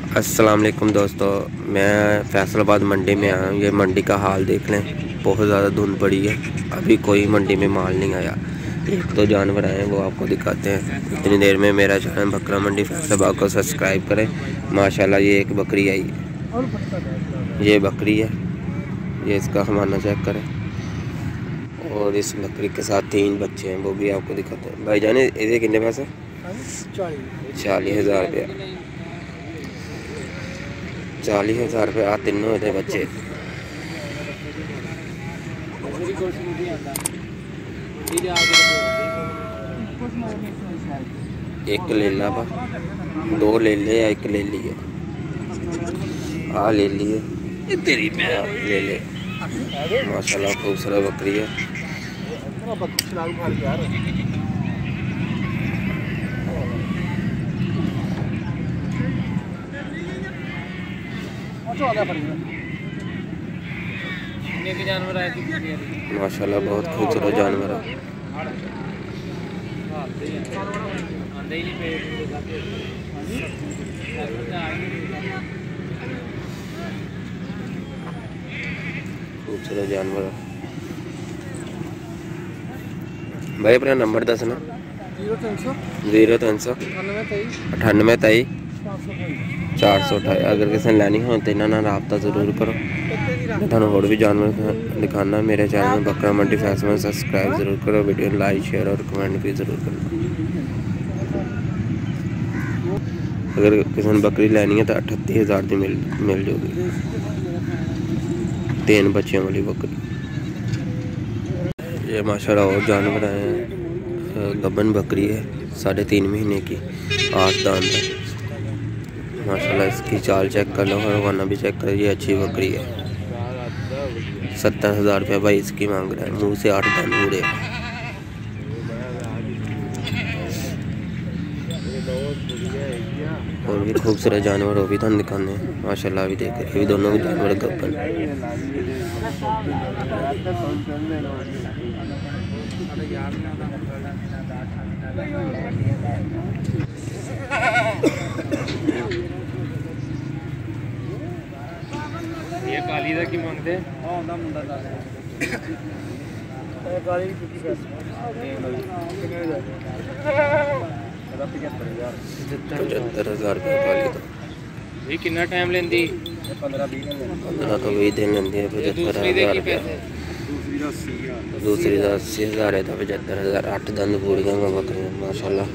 अस्सलाम वालेकुम दोस्तों, मैं फैसलाबाद मंडी में आया हूँ। ये मंडी का हाल देख लें, बहुत ज़्यादा धुंध पड़ी है। अभी कोई मंडी में माल नहीं आया। एक दो जानवर आए हैं, वो आपको दिखाते हैं। इतनी देर में मेरा चैनल बकरा मंडी फैसलाबाद को सब्सक्राइब करें। माशाल्लाह ये एक बकरी आई है, ये बकरी है, ये इसका हमारा चेक करें। और इस बकरी के साथ 3 बच्चे हैं, वो भी आपको दिखाते हैं। भाई जाने इसे कितने पैसे? 40,000 रुपया। 40,000 रुपये आ तीनों होते बच्चे। एक ले ला बा, 2 ले ले या 1 ले लिए। ले लिए तेरी ले ले। माशाल्लाह खूबसूरत बकरी है। माशाल्लाह बहुत खूबसूरत जानवर है। खूबसूरत जानवर है। भाई अपना नंबर दसना। 0300 98 23 428। अगर किसी ने लैनी हो तो इन्होंने रबता जरूर करो। मैं होर भी जानवर दिखाना। मेरे चैनल बकरा मंडी फैसलाबाद सब्सक्राइब जरूर करो। वीडियो लाइक शेयर और कमेंट भी जरूर करो। अगर किसी ने बकरी लैनी है तो 38,000 की मिल जाएगी। 3 बच्चों वाली बकरी। ये माशाल्लाह और जानवर हैं। गबन बकरी है, 3.5 महीने की, 8 दांत है। माशाल्लाह इसकी चाल चेक कर लो और खाना भी चेक करो। ये अच्छी बकरी है। 70,000 रुपया भाई इसकी मांग रहा है। मुंह से 8 दांत पूरे। और भी खूबसूरत जानवर वो भी तुम दिखाने हैं। माशाल्लाह भी देख रहे, दोनों भी जानवर गब्बन। ये काली दा की मांगते हैं? हां ओंदा मुंडा दा ए काली की पैसे कितने दा? 75,000 रुपये काली तो। ये कितना टाइम लेंदी? 15 तो 20 दिन लेंदी है। 75,000 रुपये। दूसरी का 80,000 है। 75,000। 8 दंद पूरियां बकरियां माशाल्लाह।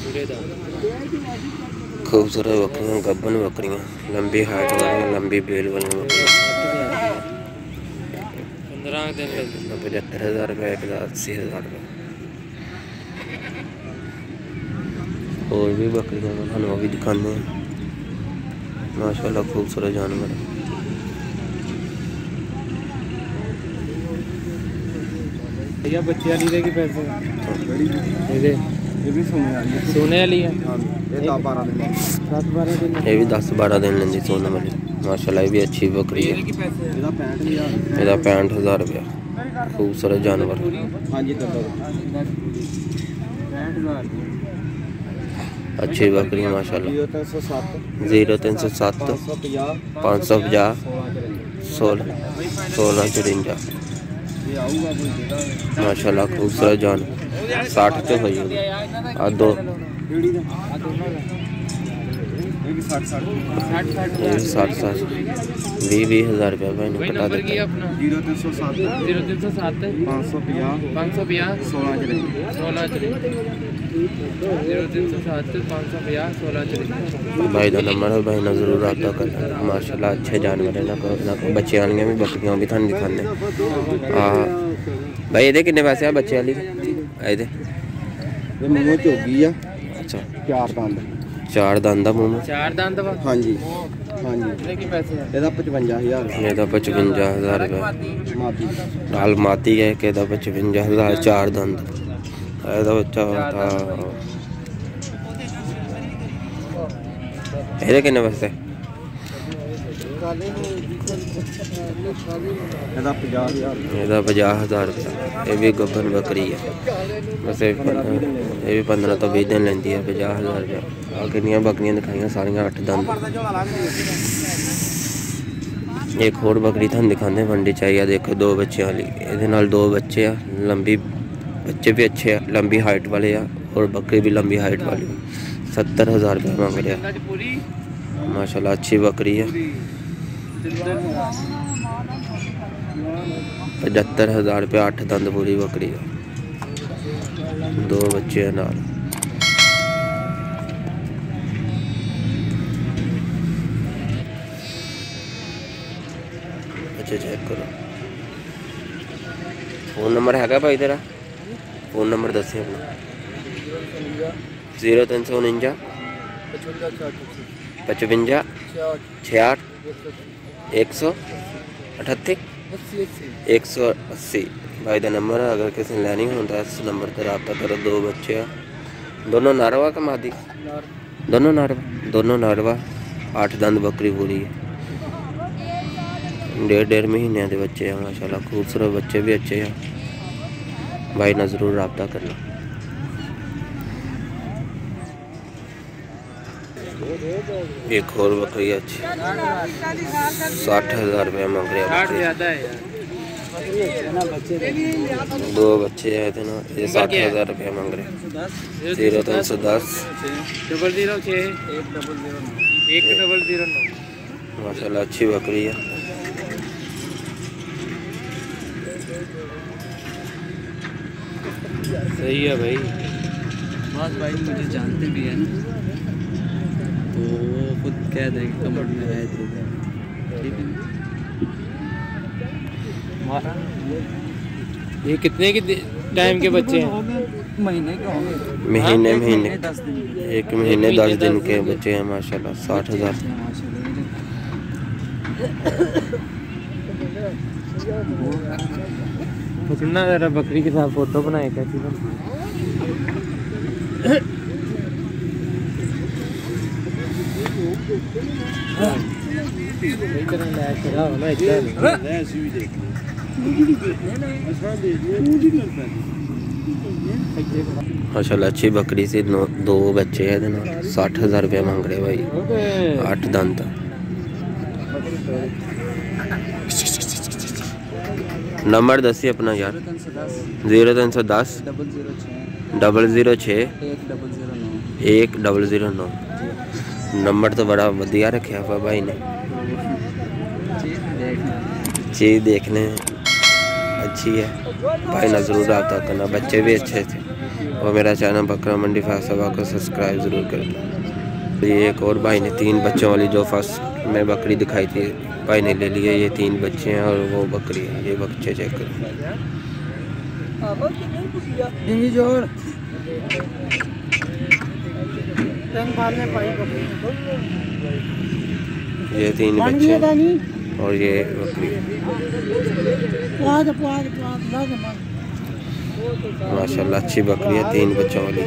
खूबसूरत बकरियां, गब्बन बकरियां, लंबी हाइट वाली, लंबी बेल वाली बकरियां। 15 दिन 75,000 रुपये, 80,000 रुपये। और भी बकरियां वो भी दिखाने हैं। माशाल्लाह खूबसूरत जानवर है। भैया बच्चे वाली दे के पैसे ये भी सोने वाली है। ये 10-12 दिन ये भी 10-12 दिन लेंदी सोने वाली। माशाल्लाह ये भी अच्छी बकरी है। ਇਹਦਾ 65,000 रुपया। खूबसूरत जानवर। अच्छी बकरी माशाल्लाह। 0307 550 1654। माशाल्लाह खूबसूरत जान। 60 तो हो जाएगी। 60 20,000 रुपया भाई ने कटा देता। 0307 550 16 भाई का नंबर है। भाई ना जरूर रब्ता करना। माशाल्लाह अच्छे जानवर है ना। बच्चे वाली भी बकरियां भी थाने दिखाने। हाँ भाई ये कितने पैसे आ बच्चे वाली? मूंह च होगी आ। अच्छा 4 दंद। 4 दंद मूंह। 4 दंद वा? हाँ जी हाँ जी। कितने पैसे है? ਇਹਦਾ 55,000। ਇਹਦਾ 55,000 रुपये। माती लाल माती है कि 55,000। 4 दंद। ਇਹਦਾ ਬੱਚਾ था। ਇਹਦੇ ਕਿੰਨੇ ਪੈਸੇ? ਇਹਦਾ 50,000 ਇਹਦਾ 50,000 रुपया। ये भी गब्बन बकरी है, बस ये भी 15 तो 20 दिन लेंदी है। 50,000 रुपया। आ कितनी बकरियां दिखाइया, सारियां 8 दंद। एक होर बकरी थानू दिखाते मंडी चाहिए, देखो 2 बच्चों वाली। ये 2 बच्चे आ, लंबी बच्चे भी अच्छे आ, लंबी हाइट वाले आ, और बकरी भी लंबी हाइट वाली। 70,000 रुपया मांग रहा। माशाल्लाह अच्छी बकरी है। 75,000 रुपया। 8 दंद पूरी बकरी है, 2 बच्चे हैं नाल। अच्छा चेक करो। फोन नंबर है भाई तेरा? फोन नंबर दसी अपना। 0349 55 68 138 180 भाई का नंबर है। अगर किसी ने लैनी होता इस नंबर पर रब्ता करो। 2 बच्चे हैं, दोनों नारवा का मादी? दोनों नारवा। 8 दंद बकरी पूरी है। 1.5 महीने के बच्चे हैं माशाल्लाह। खूबसूरत बच्चे भी अच्छे हैं। भाई ना ज़रूर रब्ता करना। एक और बकरी अच्छी 60,000 रुपया मांग रहे हैं। 2 बच्चे हैं तो ना, ये 60,000 रुपया मांग रहे हैं। 0310 006 माशाल्लाह अच्छी बकरी है। सही है भाई। बस भाई मुझे जानते भी है ना, तो वो खुद कह देंगे कमेंट में है तो ठीक है। ये कितने के टाइम के बच्चे हैं? महीने के होंगे। महीने 10 दिन। 1 महीने 10 दिन के बच्चे हैं माशाल्लाह। 60,000। पकड़ना जरा बकरी के साथ फोटो बनाए कैसी माशाल्लाह अच्छी बकरी से 2 बच्चे हैं। 60,000 रुपया मांग रहे भाई। 8 दंत। नंबर दसी अपना यार। 0310 006 1009। नंबर तो बड़ा वधिया रखा हुआ भाई ने। चीज़ देखने अच्छी है भाई ना ज़रूर रब्ता करना। बच्चे भी अच्छे थे। और मेरा चैनल बकरा मंडी फैसलाबाद को सब्सक्राइब ज़रूर करना। ये एक और भाई ने 3 बच्चों वाली जो फर्स्ट में बकरी दिखाई थी भाई ने ले लिए। ये 3 बच्चे हैं और वो बकरी है। ये बच्चे चेक करो। ये 3 बच्चे और ये बकरी। माशाल्लाह अच्छी बकरी है, 3 बच्चों वाली।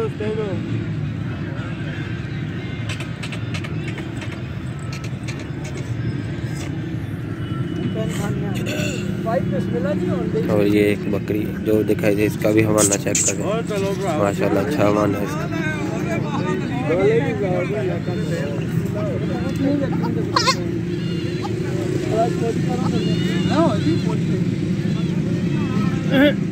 और ये एक बकरी जो दिखाई दे, इसका भी हवाला चेक करें। माशाल्लाह अच्छा हवाला है इसका।